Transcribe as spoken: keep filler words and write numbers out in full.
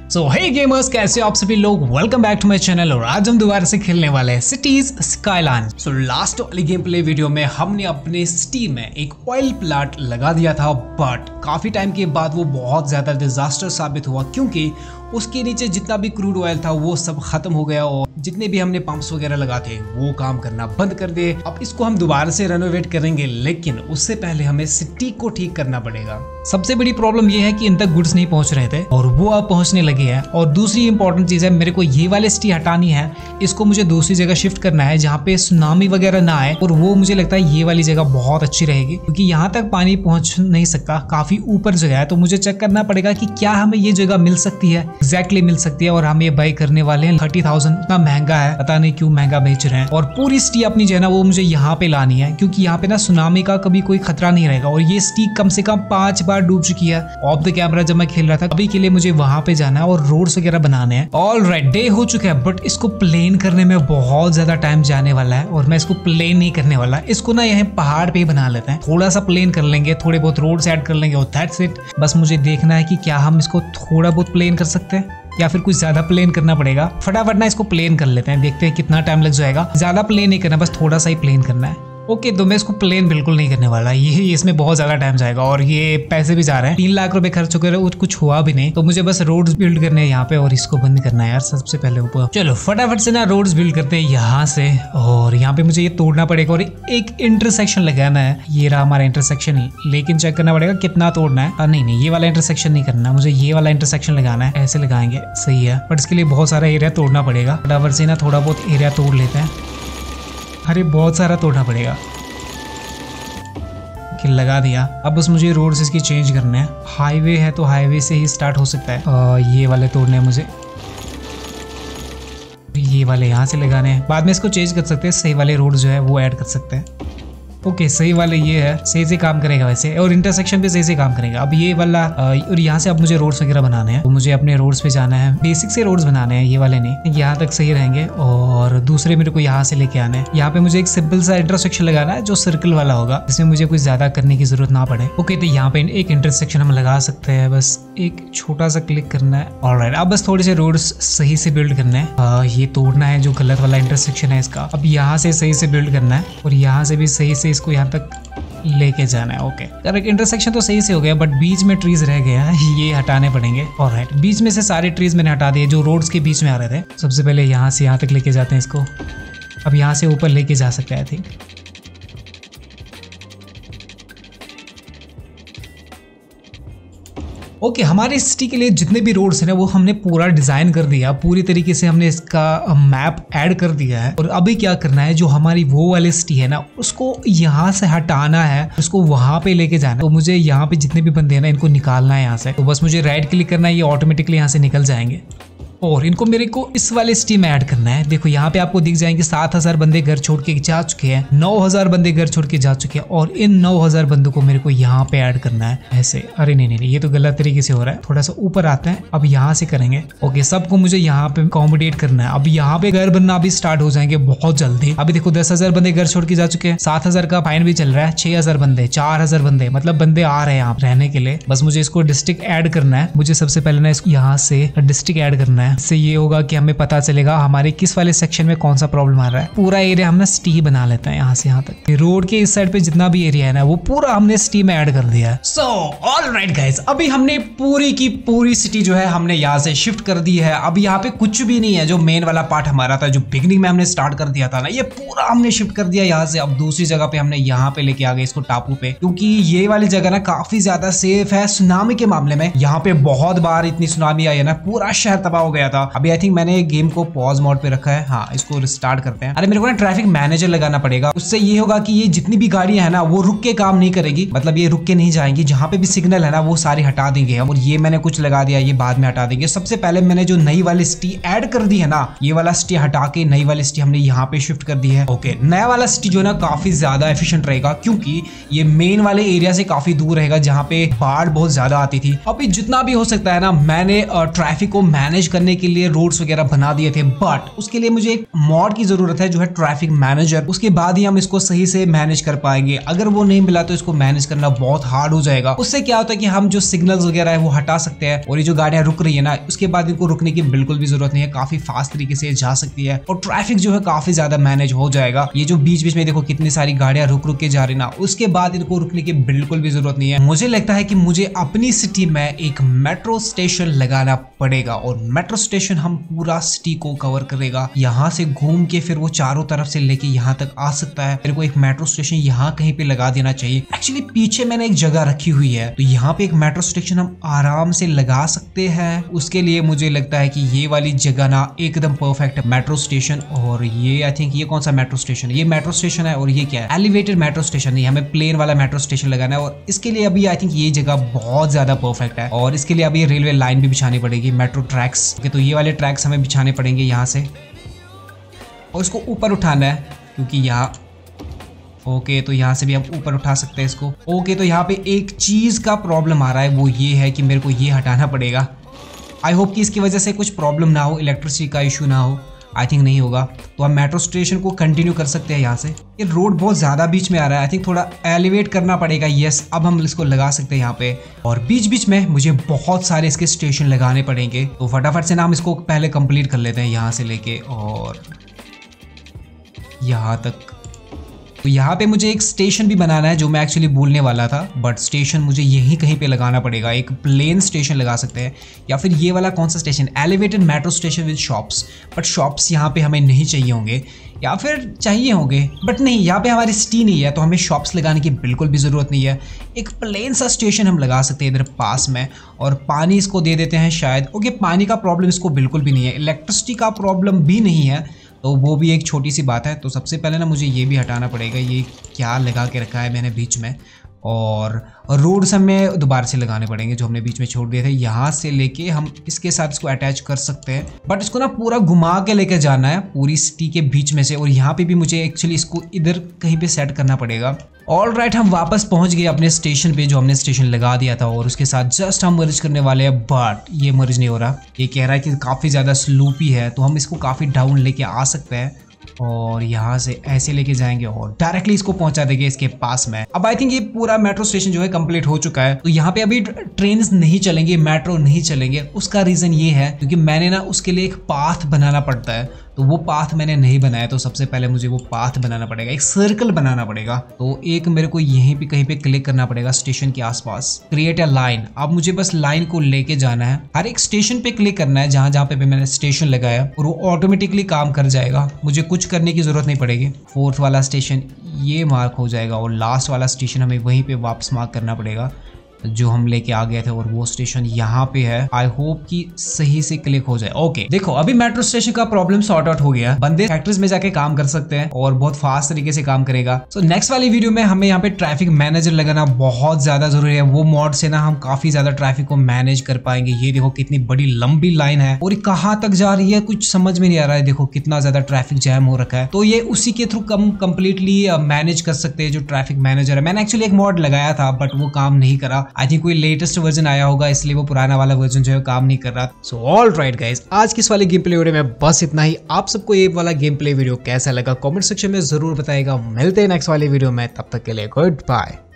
सो हे gamers, कैसे हो आप सभी लोग। Welcome back to my channel और आज हम दोबारा से खेलने वाले हैं सिटीज स्काईलाइन। सो लास्ट वाली गेम प्ले वीडियो में हमने अपने सिटी में एक ऑयल प्लांट लगा दिया था, बट काफी टाइम के बाद वो बहुत ज्यादा डिजास्टर साबित हुआ क्योंकि उसके नीचे जितना भी क्रूड ऑयल था वो सब खत्म हो गया और जितने भी हमने पंप्स वगैरह लगाते वो काम करना बंद कर दिए। अब इसको हम दोबारा से रेनोवेट करेंगे, लेकिन उससे पहले हमें सिटी को ठीक करना पड़ेगा। सबसे बड़ी प्रॉब्लम ये है कि इन तक गुड्स नहीं पहुंच रहे थे और वो अब पहुंचने लगे हैं। और दूसरी इंपॉर्टेंट चीज है, मेरे को ये वाले सिटी हटानी है, इसको मुझे दूसरी जगह शिफ्ट करना है जहाँ पे सुनामी वगैरह ना आए। और वो मुझे लगता है ये वाली जगह बहुत अच्छी रहेगी क्योंकि यहाँ तक पानी पहुंच नहीं सकता, काफी ऊपर जगह है। तो मुझे चेक करना पड़ेगा कि क्या हमें ये जगह मिल सकती है, एग्जैक्टली मिल सकती है। और हम ये बाई करने वाले हैं थर्टी थाउजेंड, इतना महंगा है, पता नहीं क्यों महंगा बेच रहे हैं। और पूरी सिटी अपनी जो है ना वो मुझे यहाँ पे लानी है क्योंकि यहाँ पे ना सुनामी का कभी कोई खतरा नहीं रहेगा। और ये सिटी कम से कम पांच बार डूब चुकी है ऑफ द कैमरा जब मैं खेल रहा था। अभी के लिए मुझे वहां पे जाना है और रोड्स वगैरह बनाने हैं। ऑल राइट, डे हो चुका है बट इसको प्लेन करने में बहुत ज्यादा टाइम जाने वाला है और मैं इसको प्लेन नहीं करने वाला। इसको ना यहाँ पहाड़ पे ही बना लेते हैं, थोड़ा सा प्लेन कर लेंगे, थोड़े बहुत रोड्स ऐड कर लेंगे और दैट्स इट। बस मुझे देखना है कि क्या हम इसको थोड़ा बहुत प्लेन कर सकते हैं या फिर कुछ ज्यादा प्लेन करना पड़ेगा। फटाफट ना इसको प्लेन कर लेते हैं, देखते हैं कितना टाइम लग जाएगा। ज्यादा प्लेन नहीं करना, बस थोड़ा सा ही प्लेन करना है। ओके, तो मैं इसको प्लेन बिल्कुल नहीं करने वाला, ये इसमें बहुत ज्यादा टाइम जाएगा और ये पैसे भी जा रहे हैं। तीन लाख रुपए खर्च हो गए और कुछ हुआ भी नहीं। तो मुझे बस रोड्स बिल्ड करने हैं यहाँ पे और इसको बंद करना है यार सबसे पहले ऊपर। चलो फटाफट से ना रोड्स बिल्ड करते हैं यहाँ से। और यहाँ पे मुझे ये तोड़ना पड़ेगा और एक इंटरसेक्शन लगाना है। ये रहा हमारा इंटरसेक्शन, लेकिन चेक करना पड़ेगा कितना तोड़ना है। नहीं नहीं, ये वाला इंटरसेक्शन नहीं करना, मुझे ये वाला इंटरसेक्शन लगाना है। ऐसे लगाएंगे, सही है, बट इसके लिए बहुत सारा एरिया तोड़ना पड़ेगा। फटाफट से ना थोड़ा बहुत एरिया तोड़ लेते हैं। अरे बहुत सारा तोड़ना पड़ेगा, लगा दिया। अब बस मुझे रोड से इसकी चेंज करना है। हाईवे है तो हाईवे से ही स्टार्ट हो सकता है। आ, ये वाले तोड़ने हैं मुझे, ये वाले यहाँ से लगाने हैं। बाद में इसको चेंज कर सकते हैं, सही वाले रोड जो है वो ऐड कर सकते हैं। ओके, सही वाले ये है, सही से काम करेगा वैसे, और इंटरसेक्शन पे सही से काम करेगा। अब ये वाला और यहाँ से अब मुझे रोड्स वगैरह बनाने हैं, तो मुझे अपने रोड्स पे जाना है। बेसिक से रोड्स बनाने हैं, ये वाले नहीं, यहाँ तक सही रहेंगे। और दूसरे मेरे को यहाँ से लेके आने हैं। यहाँ पे मुझे एक सिंपल सा इंटरसेक्शन लगाना है जो सर्कल वाला होगा, जिसमें मुझे कुछ ज्यादा करने की जरूरत ना पड़े। ओके, तो यहाँ पे एक इंटरसेक्शन हम लगा सकते हैं, बस एक छोटा सा क्लिक करना है। ऑलराइट, अब बस थोड़े से रोड्स सही से बिल्ड करना है। ये तोड़ना है जो गलत वाला इंटरसेक्शन है इसका। अब यहाँ से सही से बिल्ड करना है और यहाँ से भी सही से इसको यहाँ तक लेके जाना है। ओके, करेक्ट, इंटरसेक्शन तो सही से हो गया बट बीच में ट्रीज रह गए हैं, ये हटाने पड़ेंगे। ऑलराइट, बीच में से सारे ट्रीज मैंने हटा दिए जो रोड्स के बीच में आ रहे थे। सबसे पहले यहाँ से यहाँ तक लेके जाते हैं इसको। अब यहाँ से ऊपर लेके जा सकते हैं आई थिंक। ओके okay, हमारे सिटी के लिए जितने भी रोड्स हैं ना वो हमने पूरा डिजाइन कर दिया, पूरी तरीके से हमने इसका मैप ऐड कर दिया है। और अभी क्या करना है, जो हमारी वो वाली सिटी है ना उसको यहाँ से हटाना है, उसको वहां पे लेके जाना है। तो मुझे यहाँ पे जितने भी बंदे हैं ना इनको निकालना है यहाँ से। तो बस मुझे राइट क्लिक करना है, ये ऑटोमेटिकली यहाँ से निकल जाएंगे। और इनको मेरे को इस वाले सिटी में ऐड करना है। देखो यहाँ पे आपको दिख जाएंगे सात हजार बंदे घर छोड़ के जा चुके हैं, नौ हजार बंदे घर छोड़ के जा चुके हैं और इन नौ हजार बंदों को मेरे को यहाँ पे ऐड करना है ऐसे। अरे नहीं नहीं नहीं, ये तो गलत तरीके से हो रहा है, थोड़ा सा ऊपर आते हैं। अब यहाँ से करेंगे। ओके, सबको मुझे यहाँ पे अकोमोडेट करना है। अब यहाँ पे घर बनना अभी स्टार्ट हो जाएंगे बहुत जल्दी। अभी देखो दस हजार बंदे घर छोड़ के जा चुके हैं, सात हजार का फाइन भी चल रहा है, छह हजार बंदे, चार हजार बंदे, मतलब बंदे आ रहे हैं यहाँ रहने के लिए। बस मुझे इसको डिस्ट्रिक्ट ऐड करना है। मुझे सबसे पहले ना इसको यहाँ से डिस्ट्रिक्ट ऐड करना है। इससे ये होगा कि हमें पता चलेगा हमारे किस वाले सेक्शन में कौन सा प्रॉब्लम आ रहा है। पूरा एरिया हमने सिटी बना लेते हैं यहाँ से यहाँ तक। रोड के इस साइड पे जितना भी एरिया है ना वो पूरा हमने सिटी में ऐड कर दिया है। सो ऑलराइट गाइस, अभी हमने पूरी की पूरी सिटी जो है हमने यहाँ से शिफ्ट कर दी है। अब यहाँ पे कुछ भी नहीं है, जो मेन वाला पार्ट हमारा था, जो बिगनिंग में हमने स्टार्ट कर दिया था ना, ये पूरा हमने शिफ्ट कर दिया यहाँ से। अब दूसरी जगह पे हमने यहाँ पे लेके आ गए इसको, टापू पे, क्योंकि ये वाली जगह ना काफी ज्यादा सेफ है सुनामी के मामले में। यहाँ पे बहुत बार इतनी सुनामी आई है ना, पूरा शहर तबाह हो गया था। अभी आई थिंक मैंने गेम को पॉज मोड पे रखा है। हाँ, इसको रिस्टार्ट करते हैं। अरे मेरे को ना ट्रैफिक मैनेजर लगाना पड़ेगा, उससे ये होगा कि ये जितनी भी गाड़ियां है ना वो रुक के काम नहीं करेगी, मतलब ये रुक के नहीं जाएंगी। जहाँ पे भी सिग्नल है ना वो सारी हटा देंगे हम। और ये मैंने कुछ लगा दिया, ये बाद में हटा देंगे। सबसे पहले मैंने जो नई वाली सिटी ऐड कर दी है ना, ये वाला सिटी हटा के नई वाली सिटी हमने यहाँ पे शिफ्ट कर दी है। ओके, नया वाला सिटी जो है ना काफी ज्यादा एफिशिएंट रहेगा क्योंकि ये मेन वाले एरिया से काफी दूर रहेगा जहाँ पे बाढ़ बहुत ज्यादा आती थी। अभी जितना भी हो सकता है ना मैंने ट्रैफिक को मैनेज करने करने के लिए रोड्स वगैरह बना दिए थे, बट उसके लिए मुझे एक मॉड की जरूरत है जो है ट्रैफिक मैनेजर। उसके बाद ही हम इसको सही से मैनेज कर पाएंगे। अगर वो नहीं मिला तो इसको मैनेज करना बहुत हार्ड हो जाएगा। उससे क्या होता है कि हम जो सिग्नल्स वगैरह है वो हटा सकते हैं, और ये जो गाड़ियां रुक रही है ना, उसके बाद इनको रुकने की बिल्कुल भी जरूरत नहीं है, काफी फास्ट तरीके से जा सकती है और ट्रैफिक जो है काफी ज्यादा मैनेज हो जाएगा। ये जो बीच बीच में देखो कितनी सारी गाड़ियां रुक रुक के जा रही ना, उसके बाद इनको रुकने की बिल्कुल भी जरूरत नहीं है। मुझे लगता है कि मुझे अपनी सिटी में एक मेट्रो स्टेशन लगाना पड़ेगा, और मेट्रो स्टेशन हम पूरा सिटी को कवर करेगा। यहाँ से घूम के फिर वो चारों तरफ से लेके यहाँ तक आ सकता है। मेरे को एक मेट्रो स्टेशन यहाँ कहीं पे लगा देना चाहिए। एक्चुअली पीछे मैंने एक जगह रखी हुई है, तो यहाँ पे एक मेट्रो स्टेशन हम आराम से लगा सकते हैं। उसके लिए मुझे लगता है कि ये वाली जगह ना एकदम परफेक्ट मेट्रो स्टेशन। और ये आई थिंक ये कौन सा मेट्रो स्टेशन है? ये मेट्रो स्टेशन है, और ये क्या है? एलिवेटेड मेट्रो स्टेशन नहीं, हमें प्लेन वाला मेट्रो स्टेशन लगाना है। और इसके लिए अभी आई थिंक ये जगह बहुत ज्यादा परफेक्ट है, और इसके लिए अभी रेलवे लाइन भी बिछानी पड़ेगी, मेट्रो ट्रैक्स। तो ये वाले ट्रैक्स हमें बिछाने पड़ेंगे यहाँ से, और इसको ऊपर उठाना है क्योंकि यहाँ ओके तो यहाँ से भी हम ऊपर उठा सकते हैं इसको। ओके तो यहाँ पे एक चीज का प्रॉब्लम आ रहा है, वो ये है कि मेरे को ये हटाना पड़ेगा। आई होप कि इसकी वजह से कुछ प्रॉब्लम ना हो, इलेक्ट्रिसिटी का इशू ना हो। आई थिंक नहीं होगा, तो हम मेट्रो स्टेशन को कंटिन्यू कर सकते हैं यहाँ से। ये रोड बहुत ज्यादा बीच में आ रहा है, आई थिंक थोड़ा एलिवेट करना पड़ेगा। यस, अब हम इसको लगा सकते हैं यहाँ पे, और बीच बीच में मुझे बहुत सारे इसके स्टेशन लगाने पड़ेंगे। तो फटाफट से ना हम इसको पहले कंप्लीट कर लेते हैं, यहाँ से लेके और यहाँ तक। तो यहाँ पे मुझे एक स्टेशन भी बनाना है जो मैं एक्चुअली बोलने वाला था, बट स्टेशन मुझे यहीं कहीं पे लगाना पड़ेगा। एक प्लेन स्टेशन लगा सकते हैं, या फिर ये वाला कौन सा station, elevated metro station with shops. But shops यहाँ पे हमें नहीं चाहिए होंगे, या फिर चाहिए होंगे बट नहीं, यहाँ पे हमारी सिटी नहीं है तो हमें शॉप्स लगाने की बिल्कुल भी ज़रूरत नहीं है। एक प्लेन सा स्टेशन हम लगा सकते हैं इधर पास में, और पानी इसको दे देते हैं शायद। ओके, पानी का प्रॉब्लम इसको बिल्कुल भी नहीं है, इलेक्ट्रिसिटी का प्रॉब्लम भी नहीं है, तो वो भी एक छोटी सी बात है। तो सबसे पहले ना मुझे ये भी हटाना पड़ेगा, ये क्या लगा के रखा है मैंने बीच में। और रोड्स हमें दोबारा से लगाने पड़ेंगे जो हमने बीच में छोड़ दिए थे। यहाँ से लेके हम इसके साथ इसको अटैच कर सकते हैं, बट इसको ना पूरा घुमा के लेके जाना है पूरी सिटी के बीच में से। और यहाँ पे भी मुझे एक्चुअली इसको इधर कहीं पे सेट करना पड़ेगा। ऑल राइट, हम वापस पहुंच गए अपने स्टेशन पे जो हमने स्टेशन लगा दिया था, और उसके साथ जस्ट हम मर्ज करने वाले हैं, बट ये मर्ज नहीं हो रहा। ये कह रहा है कि काफ़ी ज़्यादा स्लूपी है, तो हम इसको काफ़ी डाउन लेके आ सकते हैं, और यहाँ से ऐसे लेके जाएंगे और डायरेक्टली इसको पहुंचा देंगे इसके पास में। अब आई थिंक ये पूरा मेट्रो स्टेशन जो है कंप्लीट हो चुका है। तो यहाँ पे अभी ट्रेन नहीं चलेंगे, मेट्रो नहीं चलेंगे। उसका रीजन ये है क्योंकि मैंने ना उसके लिए एक पाथ बनाना पड़ता है, तो वो पाथ मैंने नहीं बनाया। तो सबसे पहले मुझे वो पाथ बनाना पड़ेगा, एक सर्कल बनाना पड़ेगा। तो एक मेरे को यहीं पे कहीं पे क्लिक करना पड़ेगा स्टेशन के आसपास, क्रिएट अ लाइन। अब मुझे बस लाइन को लेके जाना है, हर एक स्टेशन पे क्लिक करना है जहां जहां पे भी मैंने स्टेशन लगाया, और वो ऑटोमेटिकली काम कर जाएगा, मुझे कुछ करने की जरूरत नहीं पड़ेगी। फोर्थ वाला स्टेशन ये मार्क हो जाएगा, और लास्ट वाला स्टेशन हमें वहीं पे वापस मार्क करना पड़ेगा जो हम लेके आ गए थे, और वो स्टेशन यहाँ पे है। आई होप कि सही से क्लिक हो जाए। ओके, देखो अभी मेट्रो स्टेशन का प्रॉब्लम सॉर्ट आउट हो गया। बंदे फैक्ट्रीज में जाके काम कर सकते हैं और बहुत फास्ट तरीके से काम करेगा। सो नेक्स्ट वाली वीडियो में हमें यहाँ पे ट्रैफिक मैनेजर लगाना बहुत ज्यादा जरूरी है। वो मॉड से ना हम काफी ज्यादा ट्रैफिक को मैनेज कर पाएंगे। ये देखो कितनी बड़ी लंबी लाइन है, और कहाँ तक जा रही है कुछ समझ में नहीं आ रहा है। देखो कितना ज्यादा ट्रैफिक जैम हो रखा है, तो ये उसी के थ्रू कम कम्प्लीटली मैनेज कर सकते हैं जो ट्रैफिक मैनेजर है। मैंने एक्चुअली एक मॉड लगाया था बट वो काम नहीं करा। आई थिंक कोई लेटेस्ट वर्जन आया होगा, इसलिए वो पुराना वाला वर्जन जो है काम नहीं कर रहा। सो ऑल राइट गाइस, आज की इस वाले गेम प्ले वीडियो में बस इतना ही। आप सबको ये वाला गेम प्ले वीडियो कैसा लगा कमेंट सेक्शन में जरूर बताएगा। मिलते हैं नेक्स्ट वाले वीडियो में, तब तक के लिए गुड बाय।